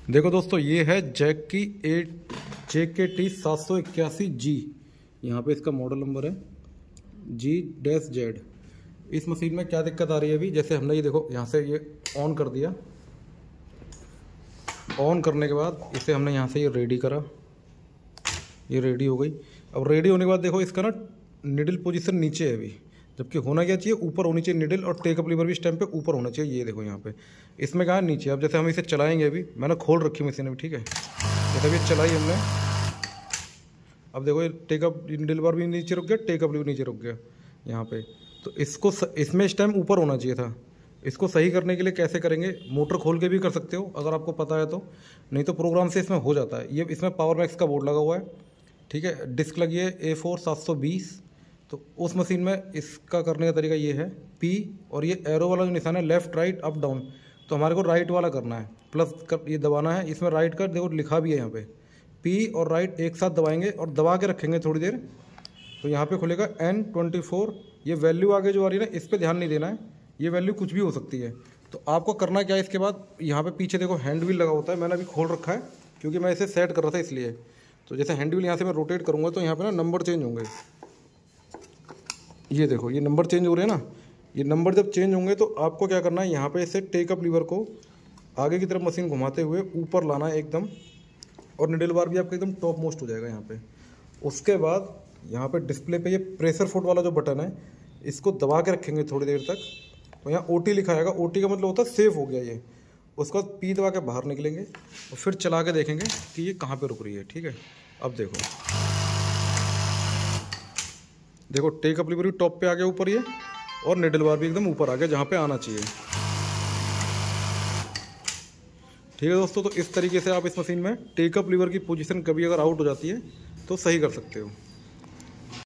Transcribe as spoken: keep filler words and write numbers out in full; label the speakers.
Speaker 1: देखो दोस्तों, ये है जैक की एट जे के टी सात सौ इक्यासी जी। यहाँ पे इसका मॉडल नंबर है जी डैश जेड। इस मशीन में क्या दिक्कत आ रही है अभी, जैसे हमने ये देखो यहाँ से ये ऑन कर दिया। ऑन करने के बाद इसे हमने यहाँ से ये रेडी करा, ये रेडी हो गई। अब रेडी होने के बाद देखो इसका ना निडल पोजीशन नीचे है अभी, जबकि होना क्या चाहिए, ऊपर होनी चाहिए निडल, और टेकअप लीवर भी इस टाइम पे ऊपर होना चाहिए। ये देखो यहाँ पे इसमें कहाँ नीचे। अब जैसे हम इसे चलाएंगे, अभी मैंने खोल रखी मशीन अभी, ठीक है। जैसे अभी चलाई हमने, अब देखो ये टेकअप निडल बार भी नीचे रुक गया, टेकअप लीवर नीचे रुक गया यहाँ पे। तो इसको स, इसमें इस टाइम ऊपर होना चाहिए था। इसको सही करने के लिए कैसे करेंगे, मोटर खोल के भी कर सकते हो अगर आपको पता है तो, नहीं तो प्रोग्राम से इसमें हो जाता है। ये इसमें पावर मैक्स का बोर्ड लगा हुआ है, ठीक है। डिस्क लगी है ए फोर सात सौ बीस। तो उस मशीन में इसका करने का तरीका ये है, पी और ये एरो वाला जो निशान है लेफ़्ट राइट अप डाउन, तो हमारे को राइट वाला करना है, प्लस कर ये दबाना है। इसमें राइट का देखो लिखा भी है यहाँ पे, पी और राइट एक साथ दबाएंगे और दबा के रखेंगे थोड़ी देर, तो यहाँ पे खुलेगा एन ट्वेंटी फोर। ये वैल्यू आगे जो आ रही है ना, इस पर ध्यान नहीं देना है, ये वैल्यू कुछ भी हो सकती है। तो आपको करना क्या है, इसके बाद यहाँ पे पीछे देखो हैंड व्हील लगा होता है, मैंने अभी खोल रखा है क्योंकि मैं इसे सेट कर रहा था इसलिए। तो जैसे हैंड व्हील यहाँ से मैं रोटेट करूँगा तो यहाँ पे ना नंबर चेंज होंगे। ये देखो ये नंबर चेंज हो रहे हैं ना, ये नंबर जब चेंज होंगे तो आपको क्या करना है, यहाँ पे इसे टेकअप लीवर को आगे की तरफ मशीन घुमाते हुए ऊपर लाना है एकदम, और निडल बार भी आपका एकदम टॉप मोस्ट हो जाएगा यहाँ पे। उसके बाद यहाँ पे डिस्प्ले पे ये प्रेशर फुट वाला जो बटन है, इसको दबा के रखेंगे थोड़ी देर तक। तो यहाँ ओ टी लिखा आएगा, ओ टी का मतलब होता है सेव हो गया ये। उसके बाद पी दबा के बाहर निकलेंगे और फिर चला के देखेंगे कि ये कहाँ पे रुक रही है, ठीक है। अब देखो देखो टेकअप लीवर भी टॉप पे आ गया ऊपर ये, और निडल बार भी एकदम ऊपर आ गया जहाँ पे आना चाहिए, ठीक है दोस्तों। तो इस तरीके से आप इस मशीन में टेकअप लीवर की पोजीशन कभी अगर आउट हो जाती है तो सही कर सकते हो।